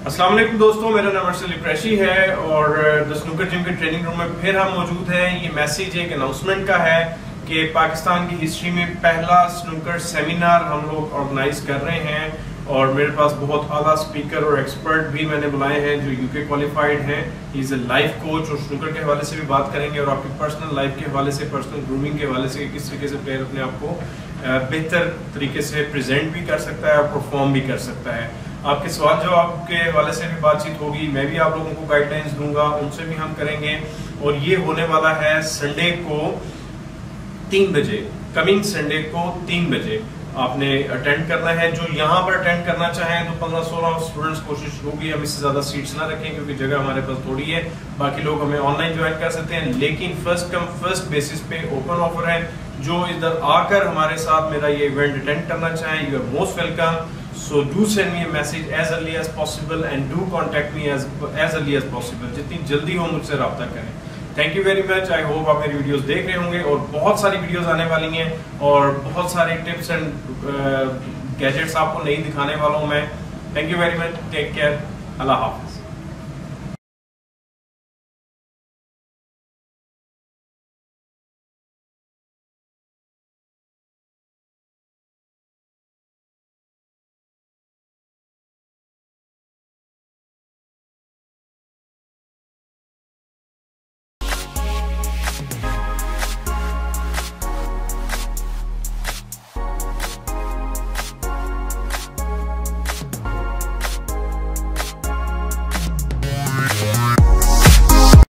अस्सलाम वालेकुम दोस्तों, मेरा नाम अर्सल कुरैशी है और द स्नूकर जिम के ट्रेनिंग रूम में फिर हम मौजूद हैं। ये मैसेज एक अनाउंसमेंट का है कि पाकिस्तान की हिस्ट्री में पहला स्नूकर सेमिनार हम लोग ऑर्गेनाइज कर रहे हैं और मेरे पास बहुत आला स्पीकर और एक्सपर्ट भी मैंने बुलाए हैं जो यूके क्वालिफाइड हैं। He is a life coach और स्नूकर के हवाले से भी बात करेंगे और आपकी पर्सनल लाइफ के हवाले से, पर्सनल ग्रूमिंग के हवाले से किस तरीके से प्लेयर अपने आप को बेहतर तरीके से प्रेजेंट भी कर सकता है और परफॉर्म भी कर सकता है। आपके सवाल जवाब के हवाले से भी बातचीत होगी, मैं भी आप लोगों को गाइडलाइंस दूंगा, उनसे भी हम करेंगे। और ये होने वाला है संडे को 3 बजे, कमिंग संडे को 3 बजे आपने अटेंड करना है। जो यहाँ पर अटेंड करना चाहें तो 15-16 स्टूडेंट्स कोशिश होगी, हम इससे ज़्यादा सीट्स ना रखें क्योंकि जगह हमारे पास थोड़ी है। बाकी लोग हमें ऑनलाइन ज्वाइन कर सकते हैं, लेकिन फर्स्ट कम फर्स्ट बेसिस पे ओपन ऑफर है। जो इधर आकर हमारे साथ मेरा ये इवेंट अटेंड करना चाहें, you are most welcome. So do send me a message as early as possible and do contact me as early as possible. जितनी जल्दी हो मुझसे रब्ता करें। Thank you very much. I hope आप मेरी वीडियोस देख रहे होंगे और बहुत सारी वीडियोस आने वाली हैं और बहुत सारे टिप्स एंड गैजेट्स आपको नहीं दिखाने वाला हूँ मैं। Thank you very much. Take care. अल्लाह हाफिज।